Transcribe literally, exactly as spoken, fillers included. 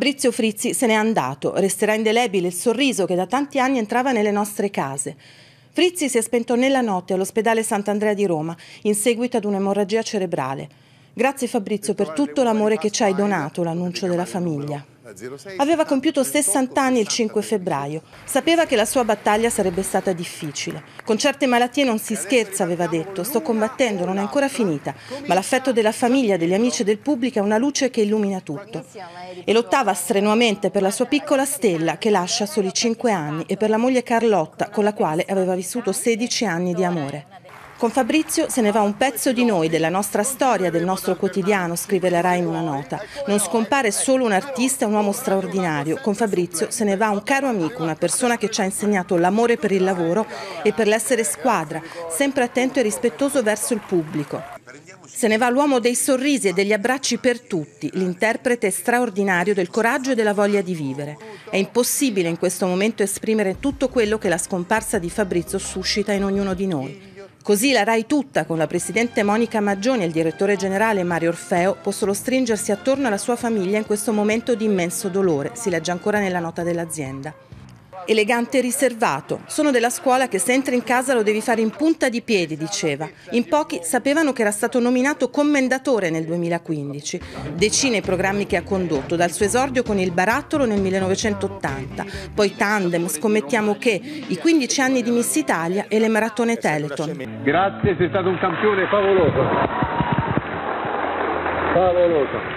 Fabrizio Frizzi se n'è andato, resterà indelebile il sorriso che da tanti anni entrava nelle nostre case. Frizzi si è spento nella notte all'ospedale Sant'Andrea di Roma in seguito ad un'emorragia cerebrale. Grazie Fabrizio per tutto l'amore che ci hai donato, l'annuncio della famiglia. Aveva compiuto sessanta anni il cinque febbraio. Sapeva che la sua battaglia sarebbe stata difficile. Con certe malattie non si scherza, aveva detto. Sto combattendo, non è ancora finita. Ma l'affetto della famiglia, degli amici e del pubblico è una luce che illumina tutto. E lottava strenuamente per la sua piccola Stella, che lascia a soli cinque anni, e per la moglie Carlotta, con la quale aveva vissuto sedici anni di amore. Con Fabrizio se ne va un pezzo di noi, della nostra storia, del nostro quotidiano, scrive la Rai in una nota. Non scompare solo un artista, un uomo straordinario. Con Fabrizio se ne va un caro amico, una persona che ci ha insegnato l'amore per il lavoro e per l'essere squadra, sempre attento e rispettoso verso il pubblico. Se ne va l'uomo dei sorrisi e degli abbracci per tutti, l'interprete straordinario del coraggio e della voglia di vivere. È impossibile in questo momento esprimere tutto quello che la scomparsa di Fabrizio suscita in ognuno di noi. Così la Rai tutta, con la presidente Monica Maggioni e il direttore generale Mario Orfeo, può solo stringersi attorno alla sua famiglia in questo momento di immenso dolore, si legge ancora nella nota dell'azienda. Elegante e riservato, sono della scuola che se entri in casa lo devi fare in punta di piedi, diceva. In pochi sapevano che era stato nominato commendatore nel duemilaquindici. Decine i programmi che ha condotto, dal suo esordio con il Barattolo nel millenovecentottanta, poi Tandem, Scommettiamo che, i quindici anni di Miss Italia e le maratone Telethon. Grazie, sei stato un campione favoloso. Favoloso.